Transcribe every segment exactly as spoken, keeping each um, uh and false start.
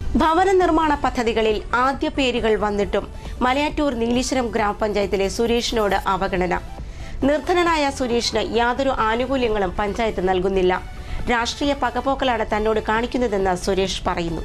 ഭവന നിർമ്മാണ പദ്ധതികളിൽ ആദ്യ പേരുകൾ വന്നിട്ടും മലയാറ്റൂർ നീലീശ്വരം ഗ്രാമപഞ്ചായത്തിലെ സുരേഷിനോട് അവഗണന. നിർധനനായ സുരേഷിന് യാതൊരു ആനുകൂല്യങ്ങളും പഞ്ചായത്ത് നൽകുന്നില്ല. രാഷ്ട്രീയ പകപോക്കലാണ് തന്നോട് കാണിക്കുന്നതെന്ന് സുരേഷ് പറയുന്നു.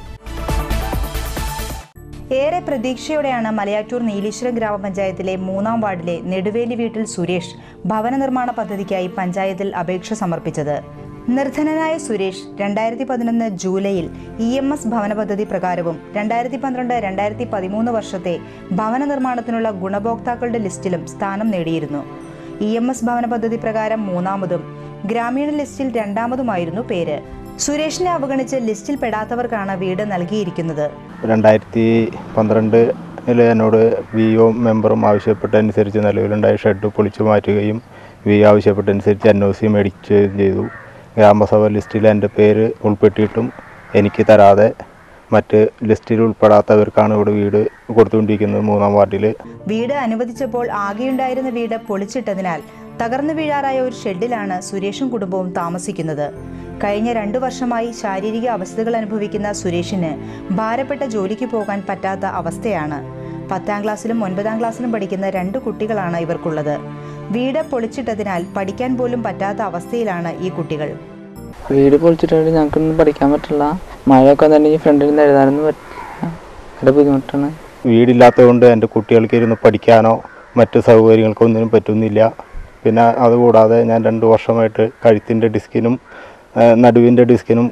ഏറെ പ്രതീക്ഷയോടെയാണ് മലയാറ്റൂർ നീലീശ്വരം ഗ്രാമപഞ്ചായത്തിലെ മൂന്നാം വാർഡിലെ നെടുവേലി വീട്ടിൽ സുരേഷ് ഭവന നിർമ്മാണ പദ്ധതിക്കായി പഞ്ചായത്തിൽ അപേക്ഷ സമർപ്പിച്ചത്. നിർധനനായ സുരേഷ് രണ്ടായിരത്തി പതിനൊന്ന് ജൂലൈയിൽ ഇ എം എസ് ഭവന പദ്ധതി പ്രകാരവും രണ്ടായിരത്തി പന്ത്രണ്ട് രണ്ടായിരത്തി പതിമൂന്ന് വർഷത്തെ ഭവന നിർമ്മാണത്തിനുള്ള ഗുണഭോക്താക്കളുടെ ലിസ്റ്റിലും സ്ഥാനം നേടിയിരുന്നു. ഇ എം എസ് ഭവന പദ്ധതി പ്രകാരം മൂന്നാമതും ഗ്രാമീണ ലിസ്റ്റിൽ രണ്ടാമതുമായിരുന്നു പേര്. സുരേഷിനെ അവഗണിച്ച് ലിസ്റ്റിൽ പെടാത്തവർക്കാണ് വീട് നൽകിയിരിക്കുന്നത്. രണ്ടായിരത്തി പന്ത്രണ്ട് എന്നോട് വി ഒ മെമ്പറും ആവശ്യപ്പെട്ടനുസരിച്ച് നിലവിലുണ്ടായ ഷെഡ് പൊളിച്ചു മാറ്റുകയും വി ആവശ്യപ്പെട്ടനുസരിച്ച് എൻ ഒ സി മേടിക്കുകയും ചെയ്തു. ഗ്രാമസഭ ലിസ്റ്റിൽ എൻ്റെ പേര് ഉൾപ്പെട്ടിട്ടും എനിക്ക് തരാതെ മറ്റ് ലിസ്റ്റിൽ ഉൾപ്പെടാത്തവർക്കാണ് ഇവിടെ വീട് കൊടുത്തുകൊണ്ടിരിക്കുന്നത്. മൂന്നാം വാർഡിൽ വീട് അനുവദിച്ചപ്പോൾ ആകെയുണ്ടായിരുന്ന വീട് പൊളിച്ചിട്ടതിനാൽ തകർന്നു വീഴാറായ ഒരു ഷെഡിലാണ് സുരേഷും കുടുംബവും താമസിക്കുന്നത്. കഴിഞ്ഞ രണ്ടു വർഷമായി ശാരീരിക അവസ്ഥകൾ അനുഭവിക്കുന്ന സുരേഷിന് ഭാരപ്പെട്ട ജോലിക്ക് പോകാൻ പറ്റാത്ത അവസ്ഥയാണ്. പത്താം ക്ലാസ്സിലും ഒൻപതാം ക്ലാസ്സിലും പഠിക്കുന്ന രണ്ട് കുട്ടികളാണ് ഇവർക്കുള്ളത്. വീട് പൊളിച്ചിട്ടതിനാൽ പഠിക്കാൻ പോലും പറ്റാത്ത അവസ്ഥയിലാണ് ഈ കുട്ടികൾ. വീട് പൊളിച്ചിട്ടുണ്ട്, ഞങ്ങൾക്കൊന്നും പഠിക്കാൻ പറ്റില്ല. മഴയൊക്കെ തന്നെ ഫ്രണ്ടിൽ നിന്ന് എഴുതാനൊന്നും പറ്റില്ല, ബുദ്ധിമുട്ടാണ്. വീടില്ലാത്തതുകൊണ്ട് എൻ്റെ കുട്ടികൾക്ക് ഇരുന്ന് പഠിക്കാനോ മറ്റ് സൗകര്യങ്ങൾക്കൊന്നിനും പറ്റുന്നില്ല. പിന്നെ അതുകൂടാതെ ഞാൻ രണ്ട് വർഷമായിട്ട് കഴുത്തിൻ്റെ ഡിസ്കിനും നടുവിൻ്റെ ഡിസ്കിനും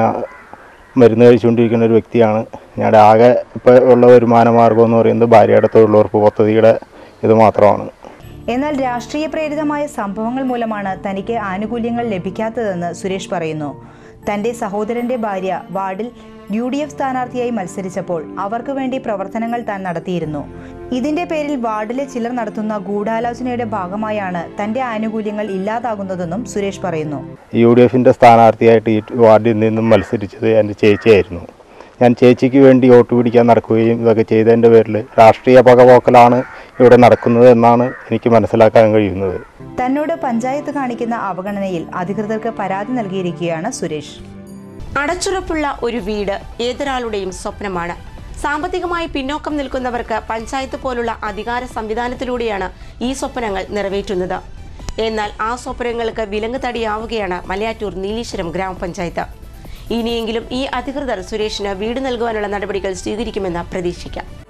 മരുന്ന് കഴിച്ചുകൊണ്ടിരിക്കുന്ന ഒരു വ്യക്തിയാണ്. ഞങ്ങളുടെ ആകെ ഇപ്പോൾ ഉള്ള വരുമാന മാർഗം എന്ന് പറയുന്നത് ഭാര്യയുടെ തൊഴിലുറപ്പ് പദ്ധതിയുടെ ഇത് മാത്രമാണ്. എന്നാൽ രാഷ്ട്രീയ പ്രേരിതമായ സംഭവങ്ങൾ മൂലമാണ് തനിക്ക് ആനുകൂല്യങ്ങൾ ലഭിക്കാത്തതെന്ന് സുരേഷ് പറയുന്നു. തൻ്റെ സഹോദരൻ്റെ ഭാര്യ വാർഡിൽ യു ഡി എഫ് സ്ഥാനാർത്ഥിയായി മത്സരിച്ചപ്പോൾ അവർക്ക് വേണ്ടി പ്രവർത്തനങ്ങൾ താൻ നടത്തിയിരുന്നു. ഇതിന്റെ പേരിൽ വാർഡിലെ ചിലർ നടത്തുന്ന ഗൂഢാലോചനയുടെ ഭാഗമായാണ് തൻ്റെ ആനുകൂല്യങ്ങൾ ഇല്ലാതാകുന്നതെന്നും സുരേഷ് പറയുന്നു. യു ഡി എഫിൻ്റെ സ്ഥാനാർത്ഥിയായിട്ട് ഈ വാർഡിൽ നിന്നും മത്സരിച്ചത് എൻ്റെ ചേച്ചിയായിരുന്നു. ഞാൻ ചേച്ചിക്ക് വേണ്ടി വോട്ട് പിടിക്കാൻ നടക്കുകയും ഇതൊക്കെ ചെയ്തതിൻ്റെ പേരിൽ രാഷ്ട്രീയ പകപോക്കലാണ് ഇവിടെ നടക്കുന്നത് എന്നാണ് എനിക്ക് മനസ്സിലാക്കാൻ കഴിയുന്നത്. തന്നോട് പഞ്ചായത്ത് കാണിക്കുന്ന അവഗണനയിൽ അധികൃതർക്ക് പരാതി നൽകിയിരിക്കുകയാണ് സുരേഷ്. അടച്ചുറപ്പുള്ള ഒരു വീട് ഏതൊരാളുടെയും സ്വപ്നമാണ്. സാമ്പത്തികമായി പിന്നോക്കം നിൽക്കുന്നവർക്ക് പഞ്ചായത്ത് പോലുള്ള അധികാര സംവിധാനത്തിലൂടെയാണ് ഈ സ്വപ്നങ്ങൾ നിറവേറ്റുന്നത്. എന്നാൽ ആ സ്വപ്നങ്ങൾക്ക് വിലങ്ങ് തടിയാവുകയാണ് മലയാറ്റൂർ നീലീശ്വരം ഗ്രാമപഞ്ചായത്ത്. ഇനിയെങ്കിലും ഈ അധികൃതർ സുരേഷിന് വീട് നൽകുവാനുള്ള നടപടികൾ സ്വീകരിക്കുമെന്ന് പ്രതീക്ഷിക്കാം.